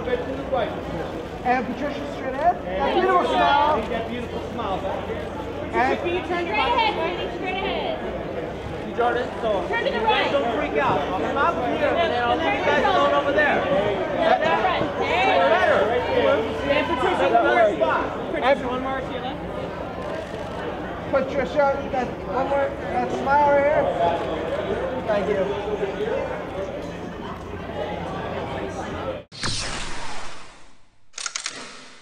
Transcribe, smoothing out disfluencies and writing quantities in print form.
bit to the right, Patricia. And Patricia straight ahead. That beautiful That beautiful smile back here. And can you turn straight ahead, Randy? Straight ahead. You Jordan, so Turn to the you right. guys don't freak out. I'll come out here, and then I'll leave you guys going over there. Turn to the right. There. Better. And Patricia, one more. Patricia, one more to your left. Patricia, that one more, that smile right here. Thank you.